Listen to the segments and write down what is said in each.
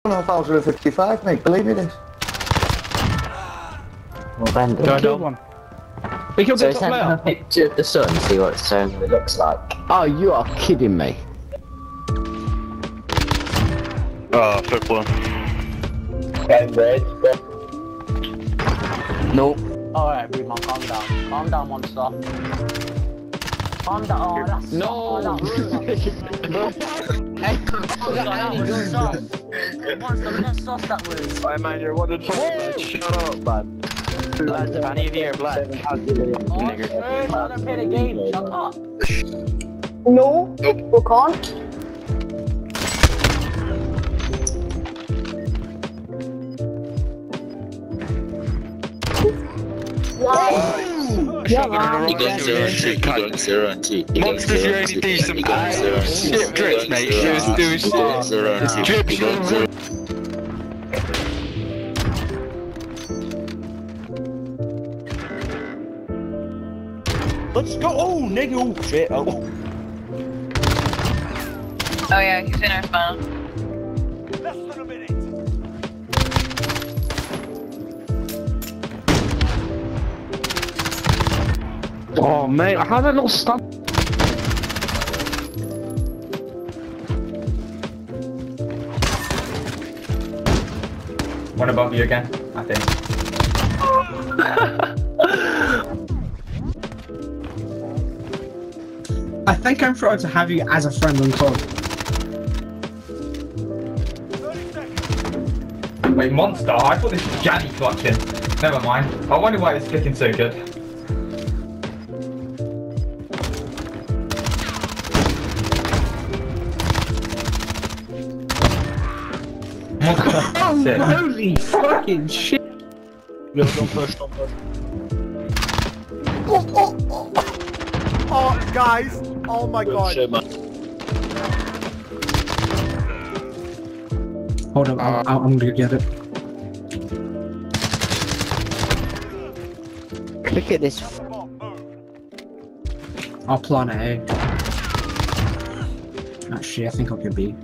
1055, mate, believe me this. Well, then, Killed one. We killed the top send him a player. picture of the sun, see what it looks like. Oh, you are kidding me. Oh, flip one. Nope. Alright, everyone, calm down. Calm down, monster. Calm down. Oh, that's No! Monster, let's sauce that was. Hey man, you're 1 in 5, man. Shut up, man. Any of you are black. Oh, sure, let her play the game. Shut up. No, we can't. Yeah, man. You're going 0 and 2. You're going 0 and 2. Monsters, you only do some shit drips, mate. She was doing shit. 0 and 2. Drips, You're going 0. Let's go. Oh, nigga. Oh, shit. Oh. Oh yeah, he's in our spawn. Less than a minute. Oh, mate. How did I not stun? One above you again, I think. I think I'm proud to have you as a friend on COD. 30 seconds. Wait, monster? I thought this was Janny clutching. Never mind. I wonder why it's clicking so good. Oh, Shit. holy fucking shit! Yo, don't push, don't push. Oh, guys. Oh my god. Shit, man. Hold on, I'm gonna get it. Look at this. I'll plan it A. Actually, I think I'll get B.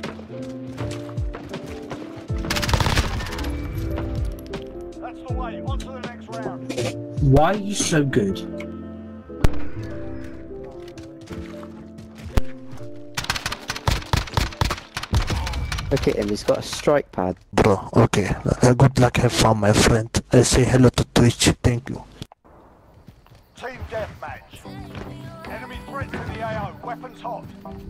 That's the way. On to the next round. Why are you so good? Look at him, he's got a strike pad. Bro, okay. Good luck, have fun, my friend. Say hello to Twitch, thank you. Team deathmatch. Enemy threats in the AO. Weapons hot.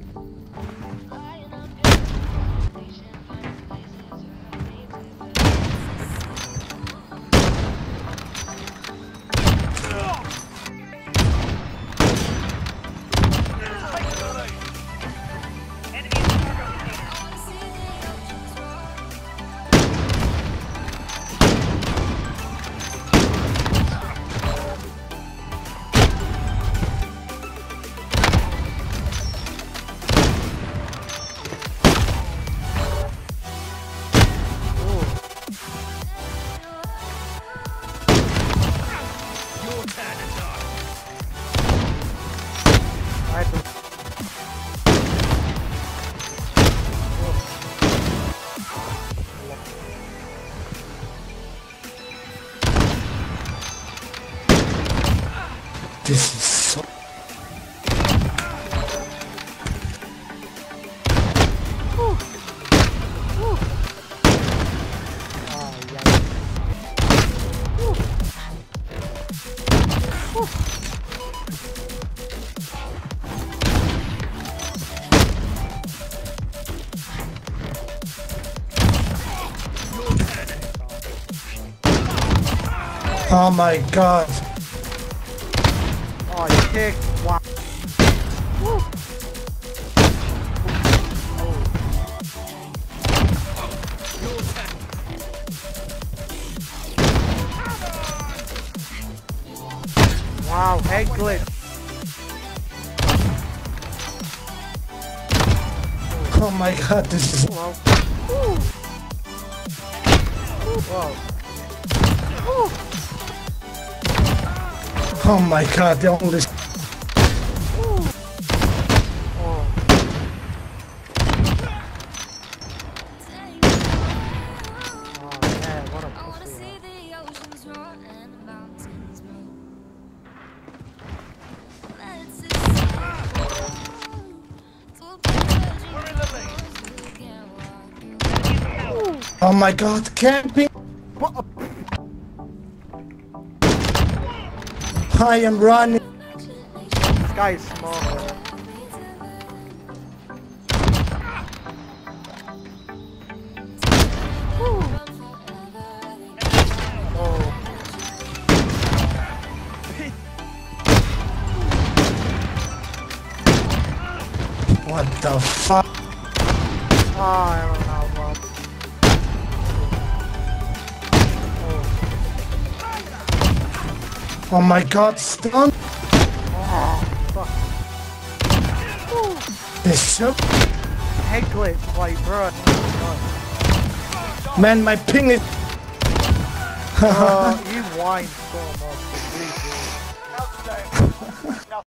This is so... Oh my god! Oh, you kick. Wow. Wow, head glitch. Oh my god, this is... Whoa. Whoa. Oh my god, the only... Oh my god, camping! I am running! This guy is small. What the fuck? Oh, I don't know, Bob. Oh my god, stun! Oh, fuck. It's so... Head glitch, like, bro. Man, my ping is... You whine so much.